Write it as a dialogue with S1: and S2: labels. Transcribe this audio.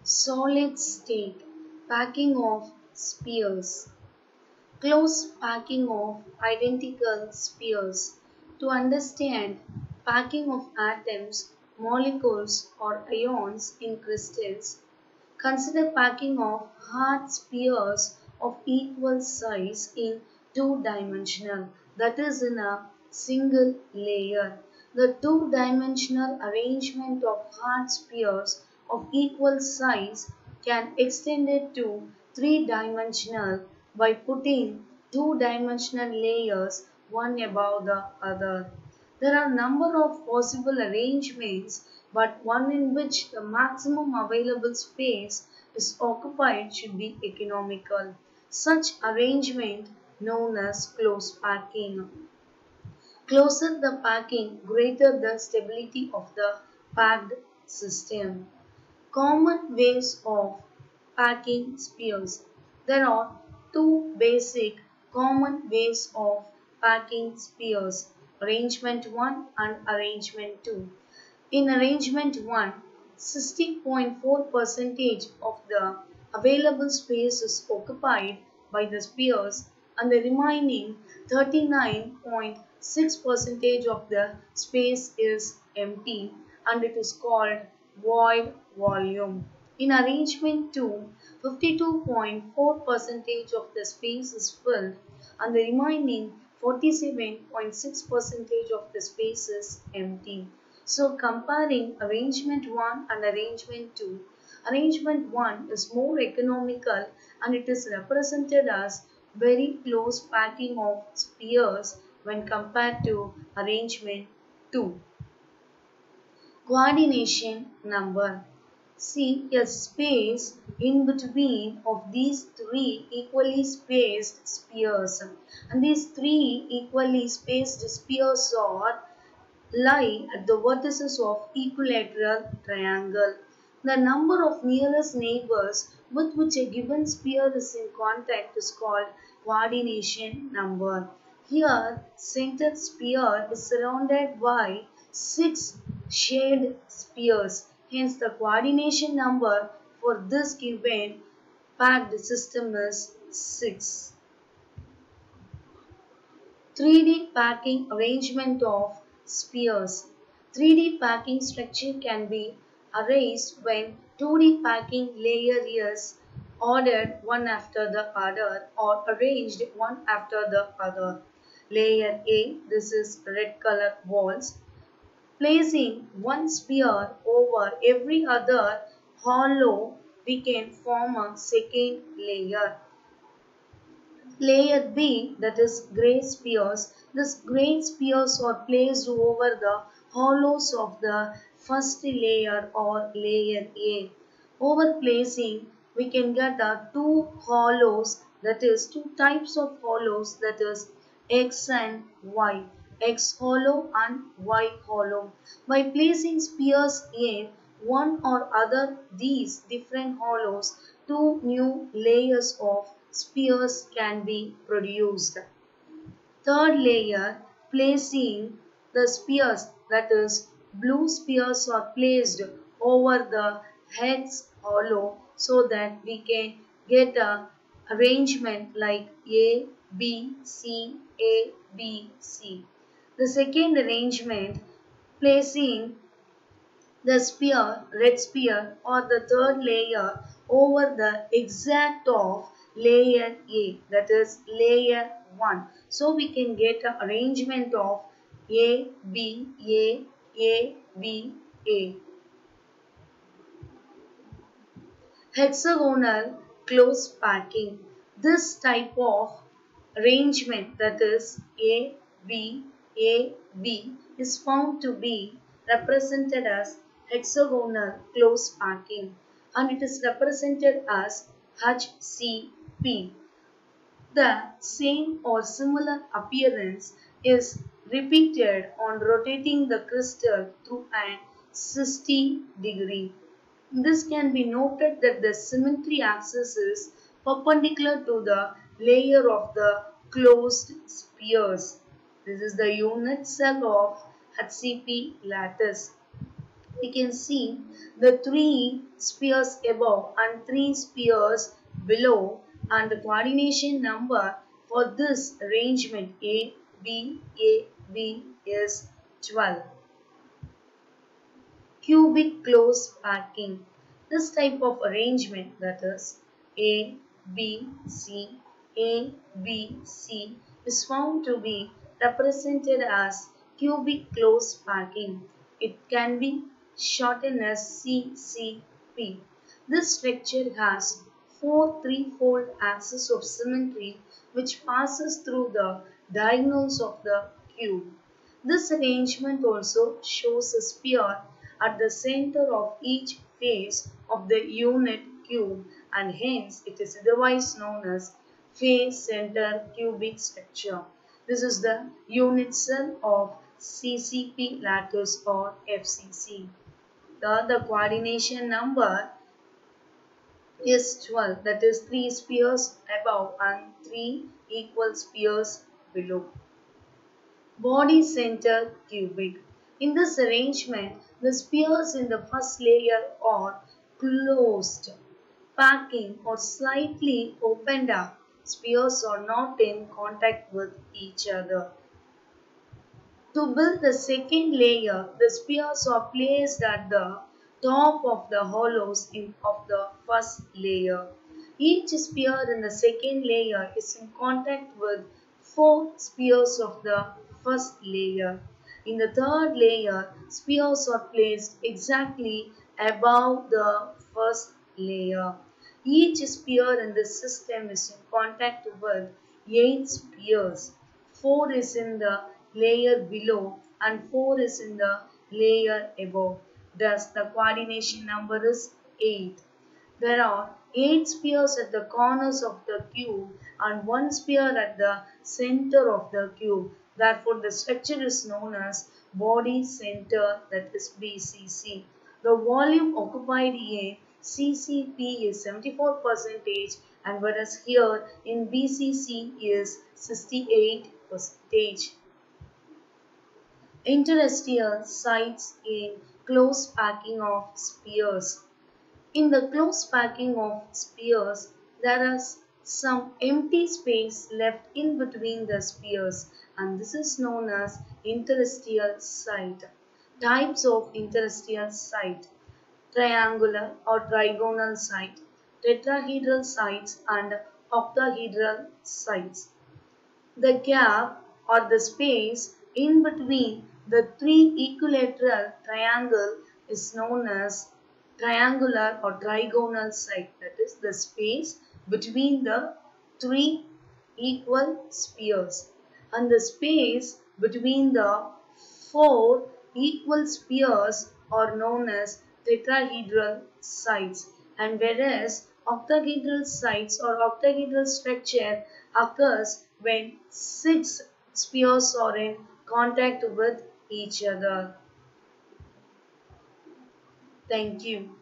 S1: Solid state packing of spheres. Close packing of identical spheres. To understand packing of atoms, molecules or ions in crystals, consider packing of hard spheres of equal size in two-dimensional, that is in a single layer. The two-dimensional arrangement of hard spheres of equal size can extend it to three-dimensional by putting two-dimensional layers one above the other. There are a number of possible arrangements, but one in which the maximum available space is occupied should be economical. Such arrangement known as close packing. Closer the packing, greater the stability of the packed system. Common ways of packing spheres. There are two basic common ways of packing spheres, arrangement 1 and arrangement 2. In arrangement 1, 60.4% of the available space is occupied by the spheres and the remaining 39.6% of the space is empty, and it is called void volume. In arrangement 2, 52.4% of the space is filled and the remaining 47.6% of the space is empty. So comparing arrangement 1 and arrangement 2, arrangement 1 is more economical and it is represented as very close packing of spheres when compared to arrangement 2. Coordination number. See a space in between of these three equally spaced spheres, and these three equally spaced spheres lie at the vertices of equilateral triangle. The number of nearest neighbors with which a given sphere is in contact is called coordination number. Here, center sphere is surrounded by 6 shaded spheres. Hence, the coordination number for this given packed system is 6. 3D packing arrangement of spheres. 3D packing structure can be erased when 2D packing layer is ordered one after the other or arranged one after the other. Layer A, this is red color walls. Placing one sphere over every other hollow, we can form a second layer. Layer B, that is grey spheres. These grey spheres are placed over the hollows of the first layer or layer A. Over placing, we can get the two hollows, that is two types of hollows, that is X and Y. X hollow and Y hollow. By placing spheres in one or other these different hollows, two new layers of spheres can be produced. Third layer, placing the spheres, that is blue spheres are placed over the heads hollow so that we can get a arrangement like A, B, C, A, B, C. The second arrangement, placing the sphere, red sphere or the third layer over the exact of layer A, that is layer 1. So we can get an arrangement of A, B, A, B, A. Hexagonal close packing. This type of arrangement, that is A, B, is found to be represented as hexagonal close packing, and it is represented as HCP. The same or similar appearance is repeated on rotating the crystal through an 60-degree. This can be noted that the symmetry axis is perpendicular to the layer of the closed spheres. This is the unit cell of HCP lattice. We can see the three spheres above and three spheres below, and the coordination number for this arrangement A, B is 12. Cubic close packing. This type of arrangement, that is A, B, C, A, B, C, is found to be represented as cubic close packing. It can be shortened as CCP. This structure has four threefold axis of symmetry which passes through the diagonals of the cube. This arrangement also shows a sphere at the center of each face of the unit cube, and hence it is otherwise known as face center cubic structure. This is the unit cell of CCP lattice or FCC. The coordination number is 12, that is 3 spheres above and 3 equal spheres below. Body center cubic. In this arrangement, the spheres in the first layer are closed, packing or slightly opened up. Spheres are not in contact with each other. To build the second layer, the spheres are placed at the top of the hollows of the first layer. Each sphere in the second layer is in contact with four spheres of the first layer. In the third layer, spheres are placed exactly above the first layer. Each sphere in the system is in contact with 8 spheres. 4 is in the layer below and 4 is in the layer above. Thus, the coordination number is 8. There are 8 spheres at the corners of the cube and 1 sphere at the center of the cube. Therefore, the structure is known as body center, that is BCC. The volume occupied in CCP is 74%, and whereas here in BCC is 68%. Interstitial sites in close packing of spheres. In the close packing of spheres, there is some empty space left in between the spheres, and this is known as interstitial site. Types of interstitial site: triangular or trigonal site, tetrahedral sites, and octahedral sites. The gap or the space in between the three equilateral triangle is known as triangular or trigonal site. That is the space between the three equal spheres. And the space between the four equal spheres are known as tetrahedral sites. And whereas octahedral sites or octahedral structure occurs when 6 spheres are in contact with each other. Thank you.